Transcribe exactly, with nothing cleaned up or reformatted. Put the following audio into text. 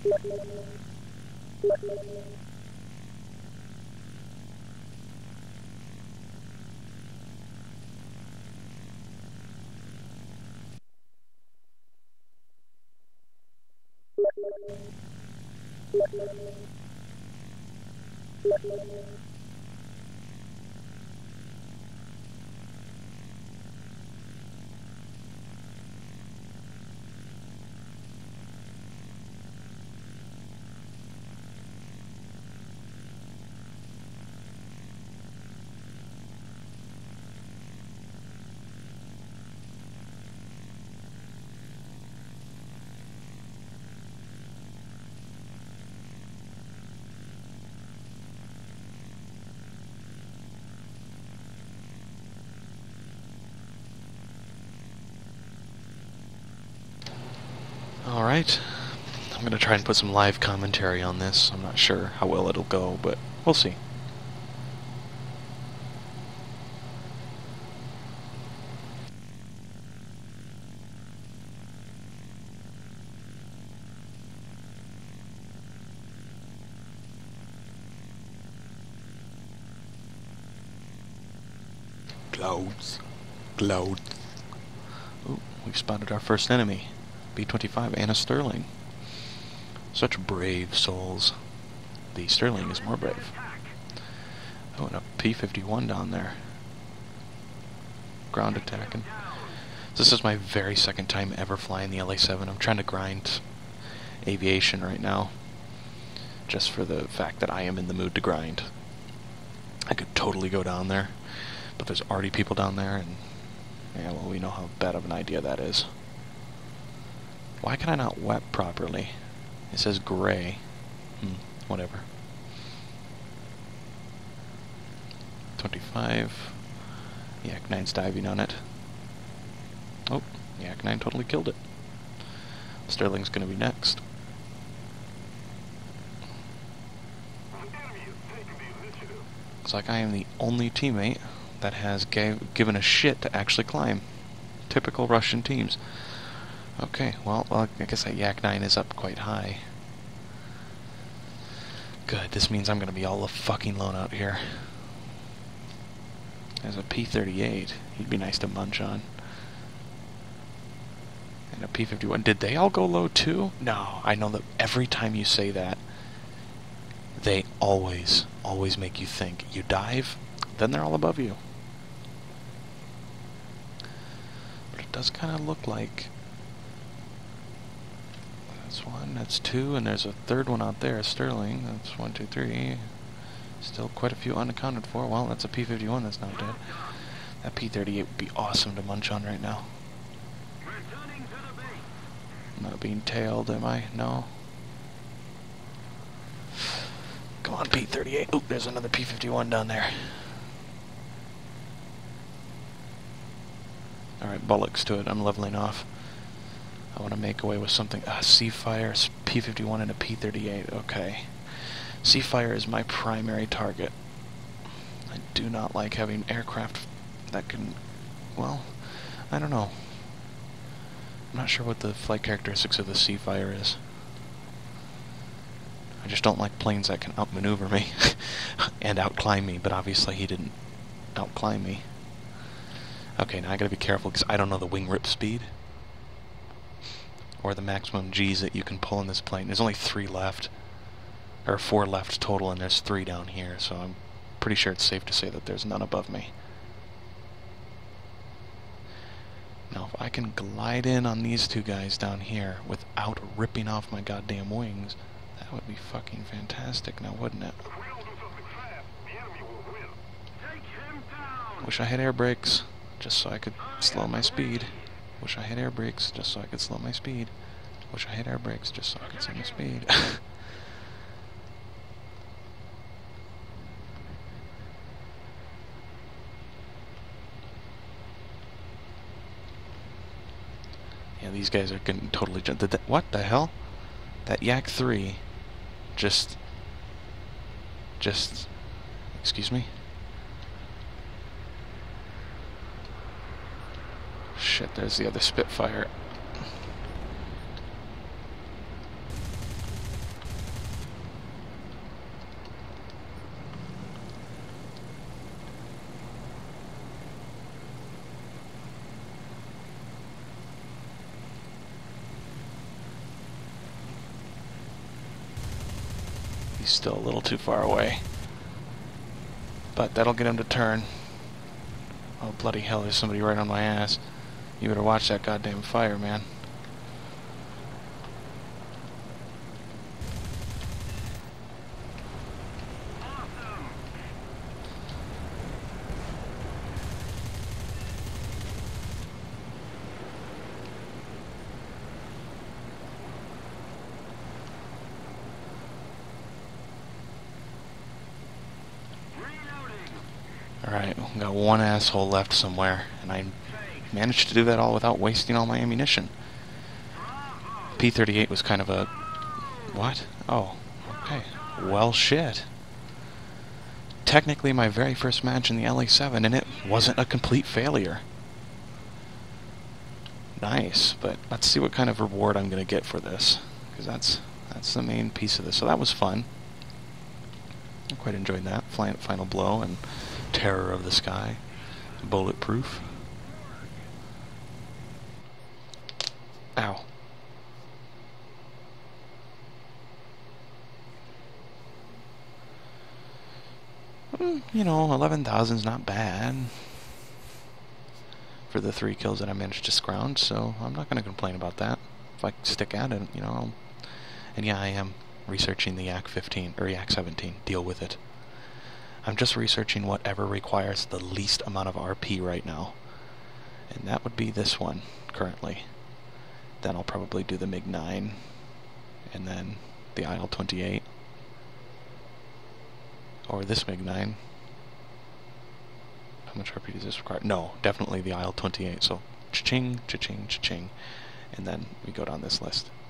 Alright, I'm going to try and put some live commentary on this. I'm not sure how well it'll go, but we'll see. Clouds. Clouds. Ooh, we've spotted our first enemy. B twenty-five and a Sterling. Such brave souls. The Sterling is more brave. Oh, and a P fifty-one down there. Ground attacking. This is my very second time ever flying the L A seven. I'm trying to grind Aviation right now. Just for the fact that I am in the mood to grind. I could totally go down there. But there's already people down there, and yeah, well, we know how bad of an idea that is. Why can I not web properly? It says gray. Hmm, whatever. twenty-five. Yak nine's diving on it. Oh, Yak nine totally killed it. Sterling's gonna be next. Looks like I am the only teammate that has gave, given a shit to actually climb. Typical Russian teams. Okay, well, well, I guess that Yak nine is up quite high. Good, this means I'm going to be all fucking alone out here. There's a P thirty-eight. He'd be nice to munch on. And a P fifty-one. Did they all go low too? No, I know that every time you say that, they always, always make you think. You dive, then they're all above you. But it does kind of look like... That's one, that's two, and there's a third one out there, Sterling. That's one, two, three. Still quite a few unaccounted for. Well, that's a P fifty-one that's not dead. That P thirty-eight would be awesome to munch on right now. I'm not being tailed, am I? No. Come on, P thirty-eight. Oop, there's another P fifty-one down there. Alright, bullocks to it. I'm leveling off. I want to make away with something. Ah, Seafire, P fifty-one, and a P thirty-eight. Okay. Seafire is my primary target. I do not like having aircraft that can... Well, I don't know. I'm not sure what the flight characteristics of the Seafire is. I just don't like planes that can outmaneuver me and outclimb me, but obviously he didn't outclimb me. Okay, now I gotta be careful because I don't know the wing rip speed or the maximum G's that you can pull in this plane. There's only three left, or four left total, and there's three down here, so I'm pretty sure it's safe to say that there's none above me. Now, if I can glide in on these two guys down here without ripping off my goddamn wings, that would be fucking fantastic now, wouldn't it? Wish I had air brakes, just so I could slow my speed. Wish I had air brakes, just so I could slow my speed. Wish I had air brakes, just so I could slow my speed. Yeah, these guys are getting totally... Did that, what the hell? That Yak three just... Just... Excuse me? Shit, there's the other Spitfire. He's still a little too far away. But that'll get him to turn. Oh, bloody hell, there's somebody right on my ass. You better watch that goddamn fire, man. Alright, got one asshole left somewhere, and I managed to do that all without wasting all my ammunition. P thirty-eight was kind of a... What? Oh, okay. Well, shit. Technically my very first match in the L A seven, and it wasn't a complete failure. Nice, but let's see what kind of reward I'm going to get for this, because that's, that's the main piece of this. So that was fun. I quite enjoyed that. Flying Final Blow and Terror of the Sky. Bulletproof. Ow. Mm, you know, eleven thousand's not bad for the three kills that I managed to scrounge, so I'm not going to complain about that. If I stick at it, you know. I'll... And yeah, I am researching the Yak fifteen, or Yak seventeen. Deal with it. I'm just researching whatever requires the least amount of R P right now. And that would be this one, currently. Then I'll probably do the MiG nine, and then the I L twenty-eight. Or this MiG nine. How much R P does this require? No, definitely the I L twenty-eight. So, cha-ching, cha-ching, cha-ching. And then we go down this list.